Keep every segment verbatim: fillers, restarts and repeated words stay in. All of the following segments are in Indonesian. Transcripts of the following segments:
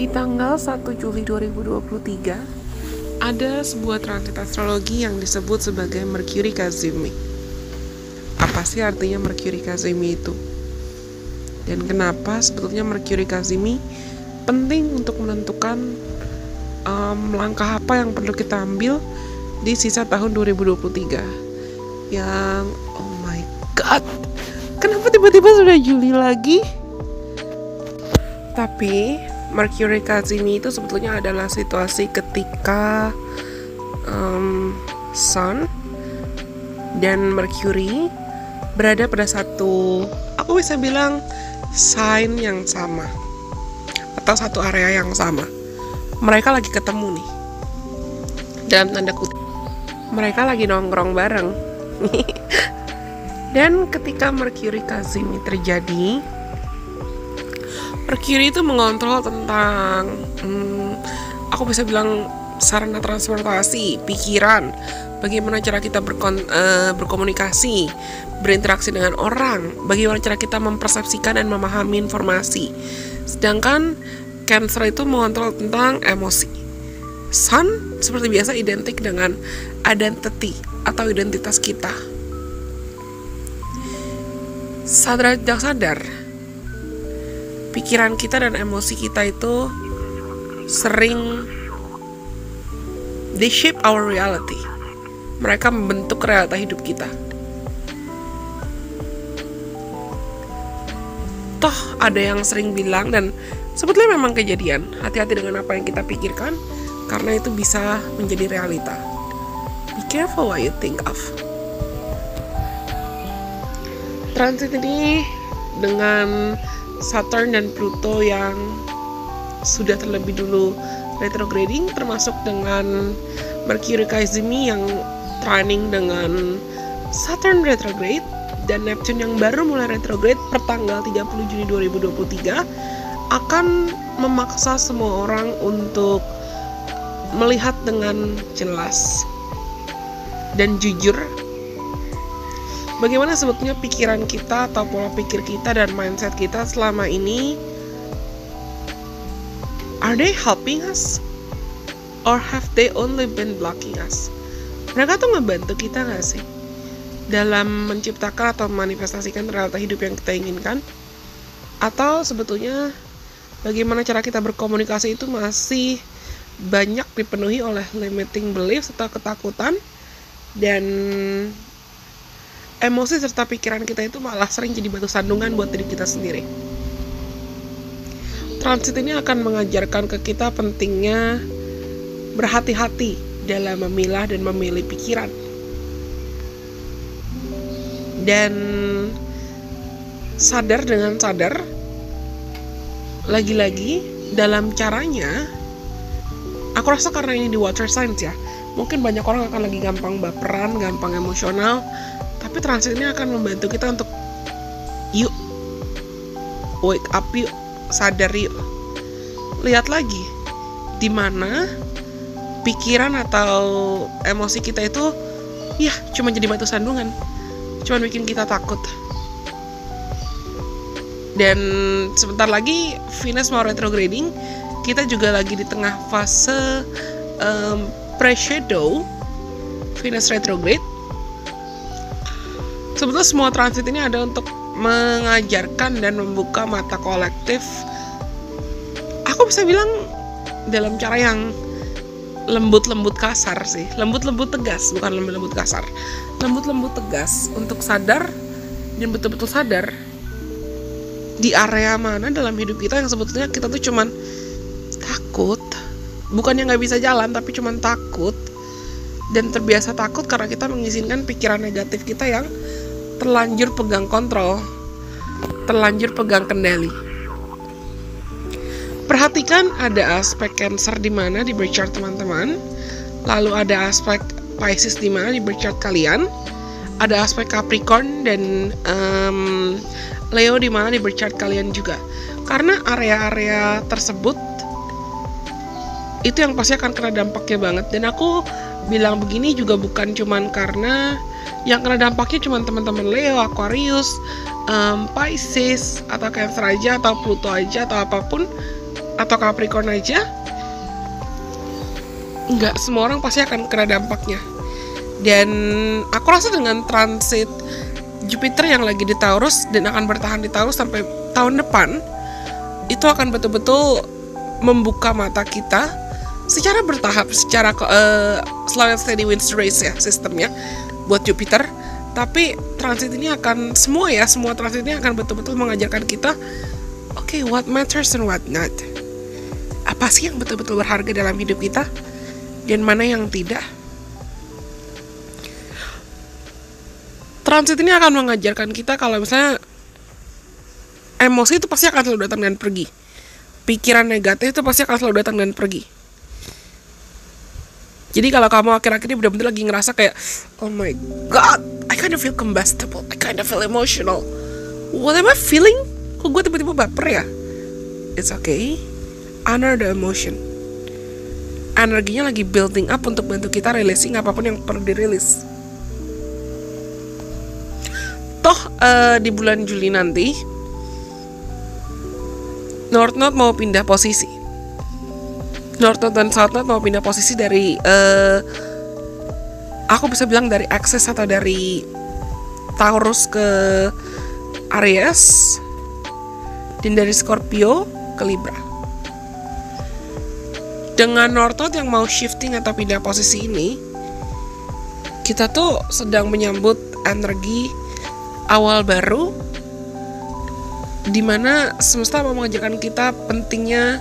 Di tanggal satu Juli dua ribu dua puluh tiga, ada sebuah transit astrologi yang disebut sebagai Mercury Kazemi. Apa sih artinya Mercury Kazemi itu? Dan kenapa sebetulnya Mercury Kazemi penting untuk menentukan um, langkah apa yang perlu kita ambil di sisa tahun dua ribu dua puluh tiga? Yang, oh my god, kenapa tiba-tiba sudah Juli lagi? Tapi Mercury Kazemi itu sebetulnya adalah situasi ketika um, Sun dan Mercury berada pada satu, aku bisa bilang, sign yang sama atau satu area yang sama. Mereka lagi ketemu nih, dalam tanda kutip, mereka lagi nongkrong bareng. Dan ketika Mercury Kazemi terjadi, Mercury itu mengontrol tentang hmm, aku bisa bilang sarana transportasi, pikiran, bagaimana cara kita berkon, uh, berkomunikasi, berinteraksi dengan orang, bagaimana cara kita mempersepsikan dan memahami informasi. Sedangkan Cancer itu mengontrol tentang emosi. Sun seperti biasa identik dengan identity atau identitas kita. Sadar tidak sadar, pikiran kita dan emosi kita itu sering they shape our reality. Mereka membentuk realita hidup kita. Toh ada yang sering bilang, dan sebetulnya memang kejadian, hati-hati dengan apa yang kita pikirkan, karena itu bisa menjadi realita. Be careful what you think of. Transit ini dengan Saturn dan Pluto yang sudah terlebih dulu retrograding, termasuk dengan Mercury Kazemi yang training dengan Saturn retrograde, dan Neptune yang baru mulai retrograde per tanggal tiga puluh Juni dua ribu dua puluh tiga, akan memaksa semua orang untuk melihat dengan jelas dan jujur bagaimana sebetulnya pikiran kita atau pola pikir kita dan mindset kita selama ini. Are they helping us? Or have they only been blocking us? Mereka tuh ngebantu kita gak sih dalam menciptakan atau manifestasikan realita hidup yang kita inginkan? Atau sebetulnya bagaimana cara kita berkomunikasi itu masih banyak dipenuhi oleh limiting beliefs atau ketakutan, dan emosi serta pikiran kita itu malah sering jadi batu sandungan buat diri kita sendiri. Transit ini akan mengajarkan ke kita pentingnya berhati-hati dalam memilah dan memilih pikiran. Dan sadar dengan sadar, lagi-lagi dalam caranya, aku rasa karena ini di water signs ya, mungkin banyak orang akan lagi gampang baperan, gampang emosional, tapi transit ini akan membantu kita untuk yuk, wake up yuk, sadar yuk, lihat lagi di mana pikiran atau emosi kita itu ya cuma jadi batu sandungan, cuma bikin kita takut. Dan sebentar lagi Venus mau retrograding, kita juga lagi di tengah fase um, pre-shadow Venus retrograde. Sebetulnya semua transit ini ada untuk mengajarkan dan membuka mata kolektif. Aku bisa bilang dalam cara yang lembut-lembut kasar sih, lembut-lembut tegas, bukan lembut-lembut kasar, lembut-lembut tegas, untuk sadar dan betul-betul sadar di area mana dalam hidup kita yang sebetulnya kita tuh cuman takut, bukannya nggak bisa jalan, tapi cuman takut dan terbiasa takut karena kita mengizinkan pikiran negatif kita yang terlanjur pegang kontrol, terlanjur pegang kendali. Perhatikan ada aspek Cancer di mana di birth chart teman-teman, lalu ada aspek Pisces di mana di birth chart kalian, ada aspek Capricorn dan um, Leo di mana di birth chart kalian juga. Karena area-area tersebut itu yang pasti akan kena dampaknya banget. Dan aku bilang begini juga bukan cuman karena yang kena dampaknya cuman teman-teman Leo, Aquarius, um, Pisces atau Cancer aja atau Pluto aja atau apapun. atau Capricorn aja, nggak semua orang pasti akan kena dampaknya. Dan aku rasa dengan transit Jupiter yang lagi di Taurus dan akan bertahan di Taurus sampai tahun depan, itu akan betul-betul membuka mata kita secara bertahap, secara uh, slow and steady wins the race ya sistemnya buat Jupiter. Tapi transit ini akan semua ya, semua transit ini akan betul-betul mengajarkan kita, oke, okay, what matters and what not. Apa sih yang betul-betul berharga dalam hidup kita dan mana yang tidak. Transit ini akan mengajarkan kita kalau misalnya emosi itu pasti akan selalu datang dan pergi. Pikiran negatif itu pasti akan selalu datang dan pergi. Jadi kalau kamu akhir-akhir ini benar-benar lagi ngerasa kayak, oh my god, I kind of feel combustible, I kind of feel emotional. What am I feeling? Kok gue tiba-tiba baper ya? It's okay. Honor the emotion. Energinya lagi building up untuk bantu kita releasing apapun yang perlu dirilis. Toh uh, di bulan Juli nanti North Node mau pindah posisi. North Node dan South Node mau pindah posisi dari uh, aku bisa bilang dari Axis atau dari Taurus ke Aries, dan dari Scorpio ke Libra. Dengan North Node yang mau shifting atau pindah posisi ini, kita tuh sedang menyambut energi awal baru, dimana semesta mau mengajarkan kita pentingnya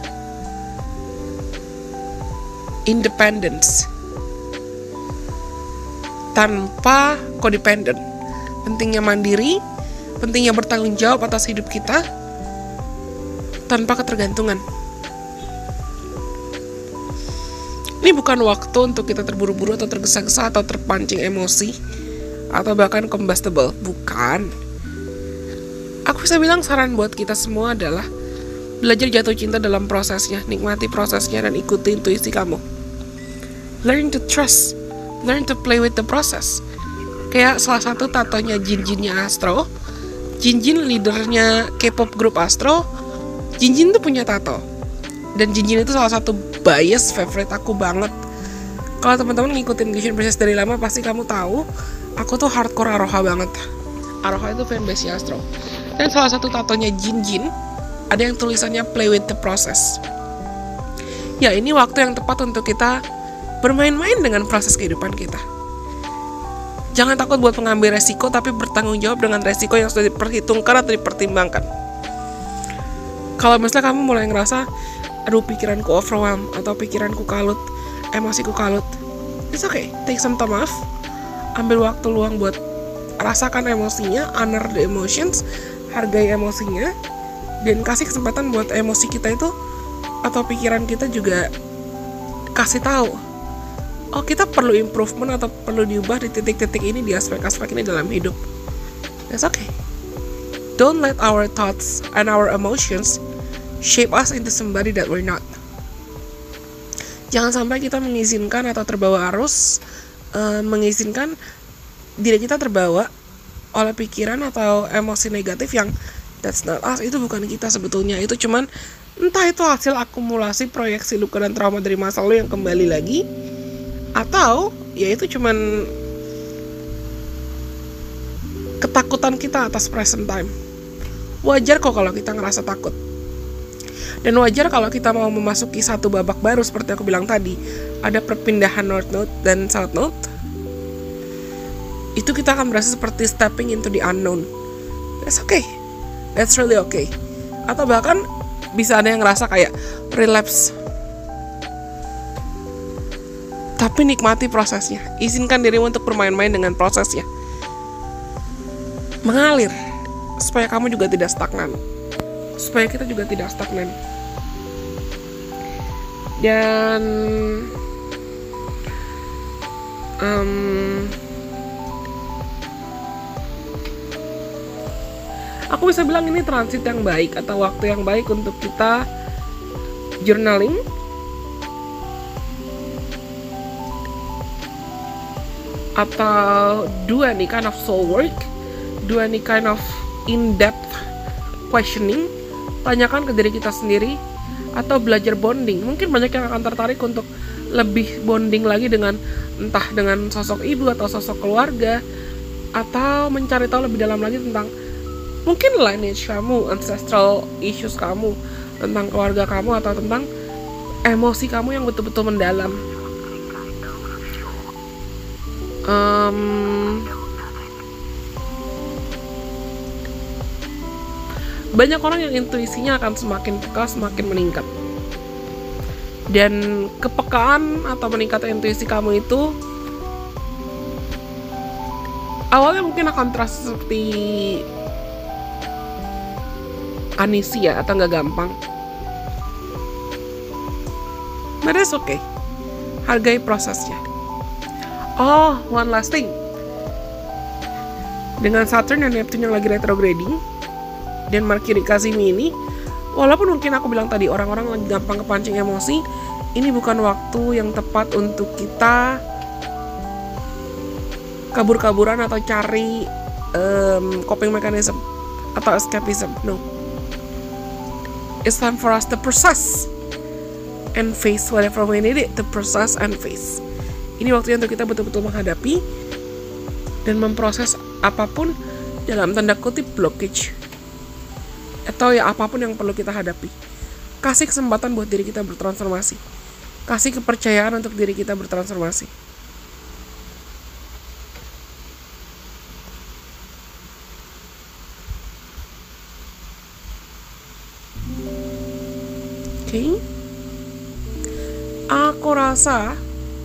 independence tanpa codependent, pentingnya mandiri, pentingnya bertanggung jawab atas hidup kita tanpa ketergantungan. Ini bukan waktu untuk kita terburu-buru atau tergesa-gesa atau terpancing emosi atau bahkan combustible, bukan. Aku bisa bilang saran buat kita semua adalah belajar jatuh cinta dalam prosesnya, nikmati prosesnya dan ikuti intuisi kamu. Learn to trust, learn to play with the process. Kayak salah satu tatonya Jin-Jinnya Astro, Jin-Jin leadernya K-pop grup Astro, Jin-Jin tuh punya tato. Dan Jin-Jin itu salah satu bias favorite aku banget. Kalau teman-teman ngikutin Genshin Princess dari lama pasti kamu tahu, aku tuh hardcore Aroha banget. Aroha itu fanbase Astro. Dan salah satu tatonya Jin-Jin ada yang tulisannya play with the process. Ya, ini waktu yang tepat untuk kita bermain-main dengan proses kehidupan kita. Jangan takut buat mengambil resiko, tapi bertanggung jawab dengan resiko yang sudah diperhitungkan atau dipertimbangkan. Kalau misalnya kamu mulai ngerasa, aduh pikiranku overwhelmed, atau pikiranku kalut, emosiku kalut, it's okay, take some time off. Ambil waktu luang buat rasakan emosinya, honor the emotions, hargai emosinya, dan kasih kesempatan buat emosi kita itu atau pikiran kita juga kasih tahu, oh kita perlu improvement atau perlu diubah di titik-titik ini, di aspek-aspek ini dalam hidup. That's okay. Don't let our thoughts and our emotions shape us into somebody that we're not. Jangan sampai kita mengizinkan atau terbawa arus, uh, mengizinkan diri kita terbawa oleh pikiran atau emosi negatif yang that's not us. Itu bukan kita sebetulnya. Itu cuman entah itu hasil akumulasi proyeksi luka dan trauma dari masa lalu yang kembali lagi, atau ya itu cuman ketakutan kita atas present time. Wajar kok kalau kita ngerasa takut. Dan wajar kalau kita mau memasuki satu babak baru seperti aku bilang tadi, ada perpindahan North Node dan South Node. Itu kita akan merasa seperti stepping into the unknown. That's okay. That's really okay. Atau bahkan bisa ada yang ngerasa kayak relapse. Tapi nikmati prosesnya. Izinkan dirimu untuk bermain-main dengan prosesnya. Mengalir. Supaya kamu juga tidak stagnan. Supaya kita juga tidak stagnan. Dan um, aku bisa bilang ini transit yang baik atau waktu yang baik untuk kita journaling, atau do any kind of soul work, do any kind of in-depth questioning. Tanyakan ke diri kita sendiri, atau belajar bonding. Mungkin banyak yang akan tertarik untuk lebih bonding lagi dengan entah dengan sosok ibu atau sosok keluarga, atau mencari tahu lebih dalam lagi tentang mungkin lineage kamu, ancestral issues kamu, tentang keluarga kamu, atau tentang emosi kamu yang betul-betul mendalam. Um, banyak orang yang intuisinya akan semakin peka, semakin meningkat. Dan kepekaan atau meningkatnya intuisi kamu itu awalnya mungkin akan terasa seperti anisia atau nggak gampang. But that's okay. Hargai prosesnya. Oh, one last thing. Dengan Saturn dan Neptune yang lagi retrograding dan Mercury Kazimi ini, walaupun mungkin aku bilang tadi orang-orang lagi gampang kepancing emosi, ini bukan waktu yang tepat untuk kita kabur-kaburan atau cari um, coping mechanism atau escapism. No. It's time for us to process and face whatever we need it to process and face. Ini waktunya untuk kita betul-betul menghadapi dan memproses apapun dalam tanda kutip blockage atau ya apapun yang perlu kita hadapi. Kasih kesempatan buat diri kita bertransformasi. Kasih kepercayaan untuk diri kita bertransformasi. Oke. Okay. Aku rasa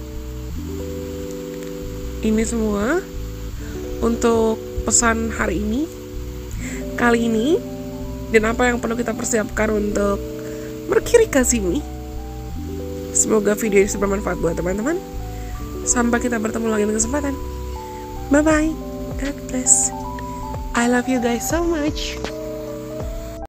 ini semua untuk pesan hari ini, kali ini, dan apa yang perlu kita persiapkan untuk Mercury Kazimi. Semoga video ini bermanfaat buat teman-teman. Sampai kita bertemu lagi di kesempatan. Bye bye. God bless. I love you guys so much.